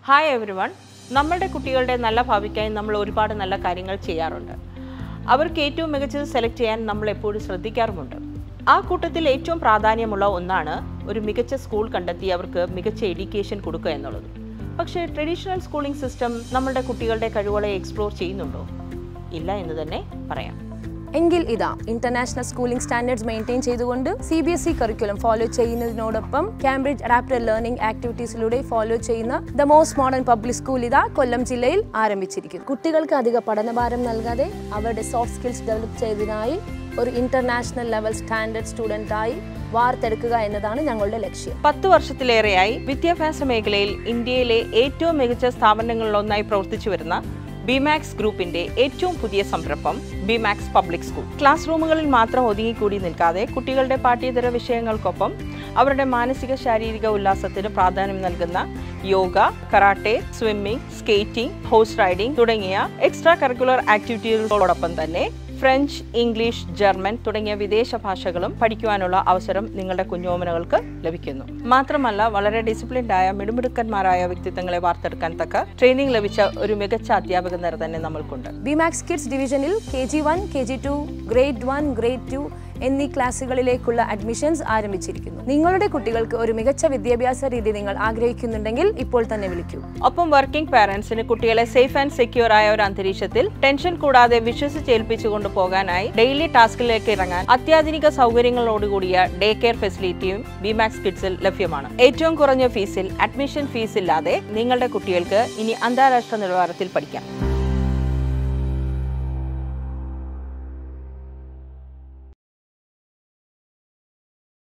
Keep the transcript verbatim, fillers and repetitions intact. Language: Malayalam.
Hi everyone. നമ്മളുടെ കുട്ടികളുടെ നല്ല ഭാവിക്കായി നമ്മൾ ഒരുപാട് നല്ല കാര്യങ്ങൾ ചെയ്യാറുണ്ട്. അവർക്ക് ഏറ്റവും മികച്ചത് സെലക്ട് ചെയ്യാൻ നമ്മൾ എപ്പോഴും ശ്രദ്ധിക്കാറുമുണ്ട്. ആ കൂട്ടത്തിൽ ഏറ്റവും പ്രാധാന്യമുള്ള ഒന്നാണ് ഒരു മികച്ച സ്കൂൾ കണ്ടെത്തി അവർക്ക് മികച്ച എഡ്യൂക്കേഷൻ കൊടുക്കുക എന്നുള്ളത്. പക്ഷേ ട്രഡീഷണൽ സ്കൂളിംഗ് സിസ്റ്റം നമ്മളുടെ കുട്ടികളുടെ കഴിവുകളെ എക്സ്പ്ലോർ ചെയ്യുന്നുണ്ടോ? ഇല്ല എന്ന് തന്നെ പറയാം. എങ്കിൽ ഇതാ ഇന്റർനാഷണൽ സ്കൂളിംഗ് സ്റ്റാൻഡേർഡ്സ് മെയിൻറ്റെയിൻ ചെയ്തുകൊണ്ട് C B S E curriculum follow ചെയ്യുന്നതിനോടൊപ്പം കാംബ്രിഡ്ജ് അഡാപ്റ്റഡ് ലേണിംഗ് ആക്ടിവിറ്റീസിലൂടെ ഫോളോ ചെയ്യുന്ന the most modern public school ഇതാ കൊല്ലം ജില്ലയിൽ ആരംഭിച്ചിരിക്കുന്നു. കുട്ടികൾക്ക് അധിക പഠനഭാരം നൽകാതെ അവരുടെ സോഫ്റ്റ് സ്കിൽസ് ഡെവലപ്പ് ചെയ്തതിനായി ഒരു ഇന്റർനാഷണൽ ലെവൽ സ്റ്റാൻഡേർഡ് സ്റ്റുഡൻ്റായി വാർത്തെടുക്കുക എന്നതാണ് ഞങ്ങളുടെ ലക്ഷ്യം. പത്ത് വർഷത്തിലേറെയായി വിദ്യാഭ്യാസ മേഖലയിൽ ഇന്ത്യയിലെ ഏറ്റവും മികച്ച സ്ഥാപനങ്ങളിലൊന്നായി പ്രവർത്തിച്ചു വരുന്ന Bemax ഗ്രൂപ്പിന്റെ ഏറ്റവും പുതിയ സംരംഭം Bemax പബ്ലിക് സ്കൂൾ. ക്ലാസ് റൂമുകളിൽ മാത്രം ഒതുങ്ങിക്കൂടി നിൽക്കാതെ കുട്ടികളുടെ പാഠ്യേതര വിഷയങ്ങൾക്കൊപ്പം അവരുടെ മാനസിക ശാരീരിക ഉല്ലാസത്തിന് പ്രാധാന്യം നൽകുന്ന yoga, karate, swimming, skating, horse riding തുടങ്ങിയ എക്സ്ട്രാ കരിക്കുലർ ആക്ടിവിറ്റികളോടൊപ്പം തന്നെ ഫ്രഞ്ച്, ഇംഗ്ലീഷ്, ജർമ്മൻ തുടങ്ങിയ വിദേശ ഭാഷകളും പഠിക്കുവാനുള്ള അവസരം നിങ്ങളുടെ കുഞ്ഞോമനകൾക്ക് ലഭിക്കുന്നു. മാത്രമല്ല വളരെ ഡിസിപ്ലിൻഡ് ആയ മിടുമിടുക്കന്മാരായ വ്യക്തിത്വങ്ങളെ വാർത്തെടുക്കാൻ തക്ക ട്രെയിനിങ് ലഭിച്ച ഒരു മികച്ച അധ്യാപക നിര തന്നെ നമ്മൾക്കുണ്ട്. Bemax കിഡ്സ് ഡിവിഷനിൽ K G one, K G two, grade one, grade two എന്നീ ക്ലാസ്സുകളിലേക്കുള്ള അഡ്മിഷൻസ് ആരംഭിച്ചിരിക്കുന്നു. നിങ്ങളുടെ കുട്ടികൾക്ക് ഒരു മികച്ച വിദ്യാഭ്യാസ രീതി നിങ്ങൾ ആഗ്രഹിക്കുന്നുണ്ടെങ്കിൽ ഇപ്പോൾ തന്നെ വിളിക്കൂ. ഒപ്പം വർക്കിംഗ് പാരന്റ്സിന് കുട്ടികളെ സേഫ് ആൻഡ് സെക്യൂർ ആയ ഒരു അന്തരീക്ഷത്തിൽ ടെൻഷൻ കൂടാതെ വിശ്വസിച്ചേൽപ്പിച്ചുകൊണ്ട് പോകാനായി ഡെയിലി ടാസ്കിലേക്ക് ഇറങ്ങാൻ അത്യാധുനിക സൗകര്യങ്ങളോടുകൂടിയ ഡേ കെയർ ഫെസിലിറ്റിയും Bemax കിഡ്സിൽ ലഭ്യമാണ്. ഏറ്റവും കുറഞ്ഞ ഫീസിൽ അഡ്മിഷൻ ഫീസ് ഇല്ലാതെ നിങ്ങളുടെ കുട്ടികൾക്ക് ഇനി അന്താരാഷ്ട്ര നിലവാരത്തിൽ പഠിക്കാം.